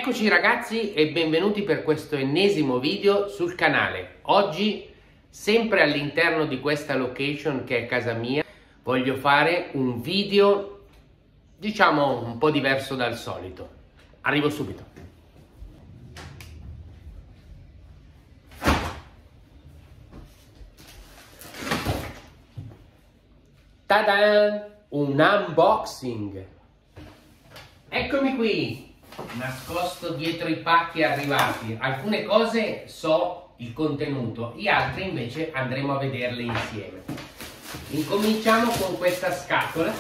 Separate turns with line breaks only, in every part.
Eccoci ragazzi e benvenuti per questo ennesimo video sul canale. Oggi, sempre all'interno di questa location che è casa mia, voglio fare un video, diciamo, un po' diverso dal solito. Arrivo subito. Ta-da! Un unboxing! Eccomi qui! Nascosto dietro i pacchi arrivati. Alcune cose so il contenuto, gli altri invece andremo a vederle insieme. Incominciamo con questa scatola.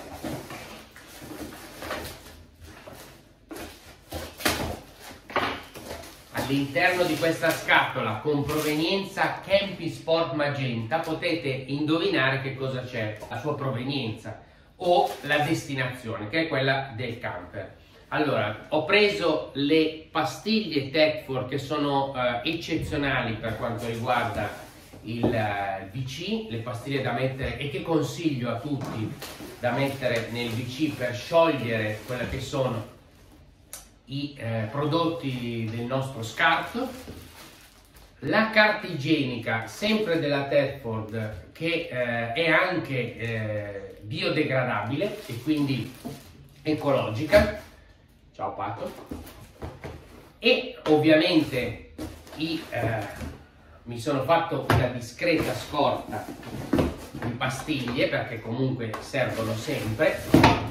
All'interno di questa scatola con provenienza Campi Sport Magenta potete indovinare che cosa c'è, la sua provenienza o la destinazione, che è quella del camper. Allora, ho preso le pastiglie Tecfor che sono eccezionali per quanto riguarda il VC, le pastiglie da mettere e che consiglio a tutti da mettere nel VC per sciogliere quelle che sono i prodotti del nostro scarto. La carta igienica, sempre della Tecfor, che è anche biodegradabile e quindi ecologica. Ciao Pato. E ovviamente mi sono fatto una discreta scorta di pastiglie perché comunque servono sempre.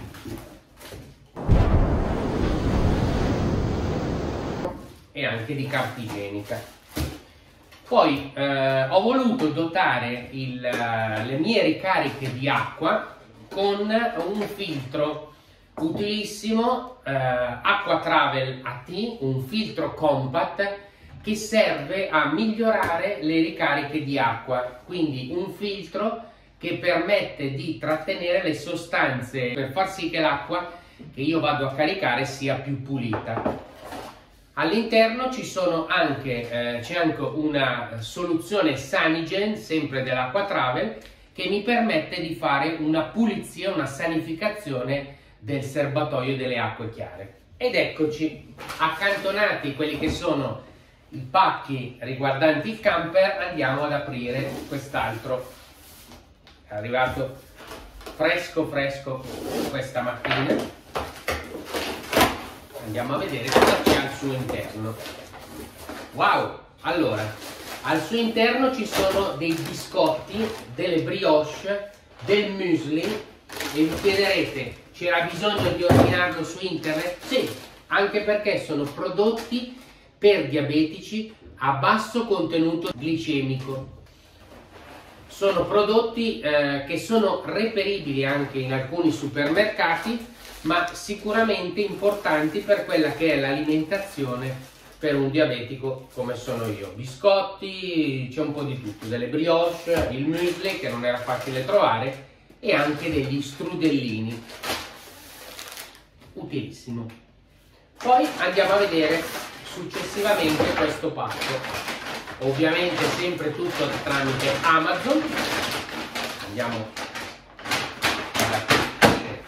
E anche di carta igienica. Poi ho voluto dotare le mie ricariche di acqua con un filtro utilissimo, Acqua Travel AT, un filtro compact che serve a migliorare le ricariche di acqua, quindi un filtro che permette di trattenere le sostanze per far sì che l'acqua che io vado a caricare sia più pulita. All'interno c'è anche una soluzione Sanigen, sempre dell'Acqua Travel, che mi permette di fare una pulizia, una sanificazione del serbatoio delle acque chiare. Ed eccoci, accantonati quelli che sono i pacchi riguardanti il camper, andiamo ad aprire quest'altro. È arrivato fresco questa mattina. Andiamo a vedere cosa c'è al suo interno. Wow! Allora, al suo interno ci sono dei biscotti, delle brioche, del muesli e vi chiederete, c'era bisogno di ordinarlo su internet? Sì, anche perché sono prodotti per diabetici a basso contenuto glicemico. Sono prodotti che sono reperibili anche in alcuni supermercati, ma sicuramente importanti per quella che è l'alimentazione per un diabetico come sono io. Biscotti, c'è un po' di tutto, delle brioche, il muesli che non era facile trovare e anche degli strudellini. Utilissimo. Poi andiamo a vedere successivamente questo pacco, ovviamente sempre tutto tramite Amazon. Andiamo ad aprire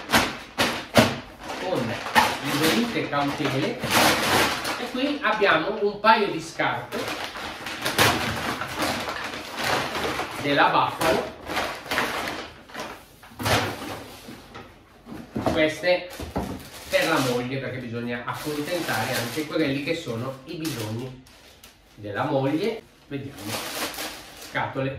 con le dovute cautele e qui abbiamo un paio di scarpe della Buffalo. Queste per la moglie, perché bisogna accontentare anche quelli che sono i bisogni della moglie. Vediamo, scatole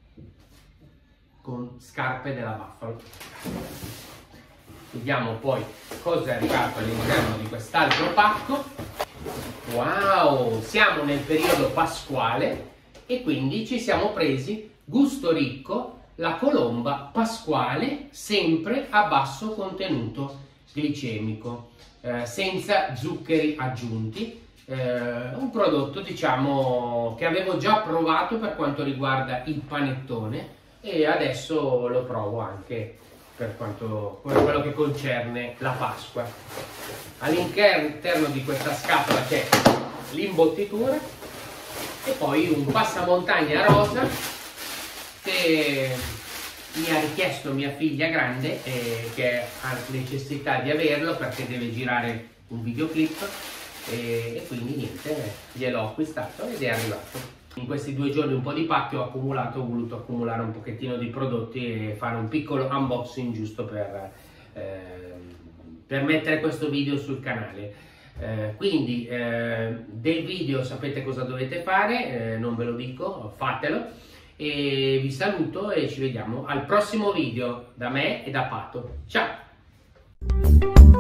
con scarpe della Buffalo. Vediamo poi cosa è arrivato all'interno di quest'altro pacco. Wow, siamo nel periodo pasquale e quindi ci siamo presi Gusto Ricco, la colomba pasquale, sempre a basso contenuto glicemico, senza zuccheri aggiunti. Un prodotto, diciamo, che avevo già provato per quanto riguarda il panettone e adesso lo provo anche per quello che concerne la Pasqua. All'interno di questa scatola c'è l'imbottitura e poi un passamontagna rosa che mi ha richiesto mia figlia grande che ha necessità di averlo perché deve girare un videoclip e quindi niente, gliel'ho acquistato ed è arrivato. In questi 2 giorni un po' di pacchi ho voluto accumulare un pochettino di prodotti e fare un piccolo unboxing giusto per mettere questo video sul canale. Quindi del video sapete cosa dovete fare, non ve lo dico, fatelo, e vi saluto e ci vediamo al prossimo video da me e da Pato. Ciao!